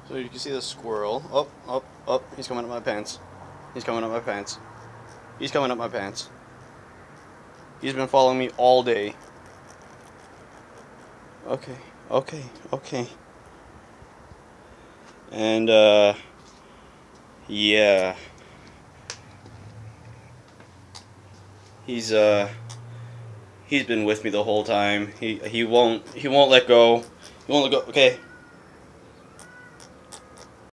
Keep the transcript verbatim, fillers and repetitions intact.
So you can see the squirrel. Oh, oh, oh, he's coming up my pants. He's coming up my pants. He's coming up my pants. He's been following me all day. Okay, okay, okay. And, uh, yeah. He's, uh, he's been with me the whole time. He, he won't, he won't let go. He won't let go. Okay.